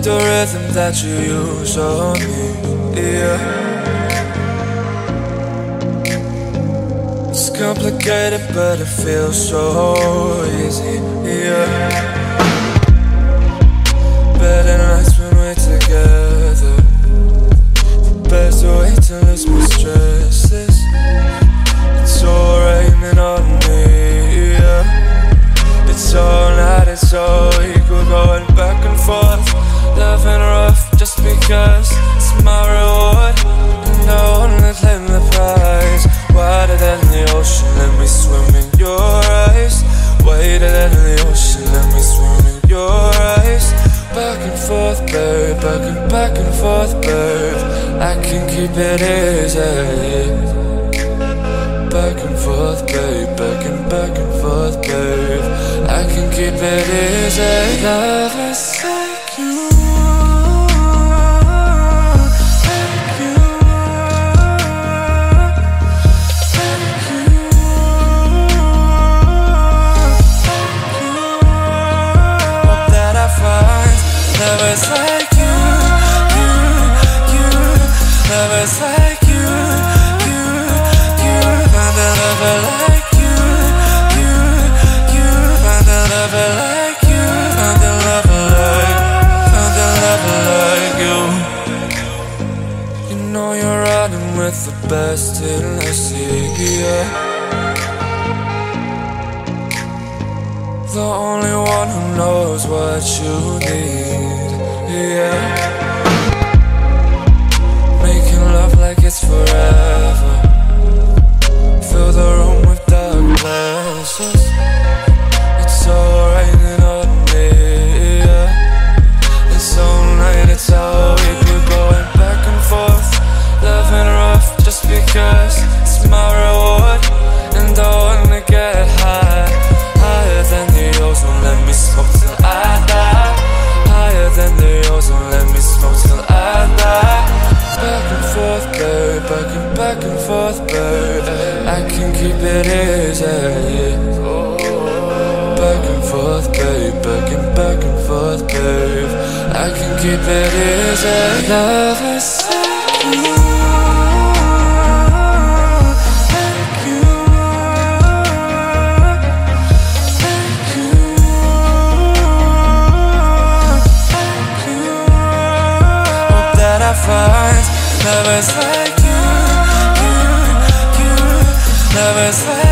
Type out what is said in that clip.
the rhythm that you use on me, yeah. It's complicated but it feels so easy, yeah. Better nights when we're together, the best way to lose my stresses. It's all raining on me, yeah. It's all night, it's all equal, going back and forth, loving rough just because it's my reward. And I wanna claim the prize. Wider than the ocean, let me swim in your eyes. Wider than the ocean, let me swim in your eyes. Back and forth, babe, back and forth, babe. I can keep it easy. Back and forth, babe, back and forth, babe. I can keep it easy. Love is like you. Lovers like you, lovers like you, find a lover like you, find a lover like you, find a lover like you. You know you're riding with the best in the sea, yeah. The only one who knows what you need, yeah. Making love like it's forever. Fill the room with dark glasses. It's all raining on me, yeah. It's all night, it's all week. We're going back and forth, loving rough just because it's my reward. And I wanna get high, higher than the ozone, let me smoke till I die. Higher than the ozone, let me smoke till I die. Back and forth, babe, back and forth, babe. I can keep it easy. Back and forth, babe, back and forth, babe. I can keep it easy. Love is like you. Find lovers like you, lovers like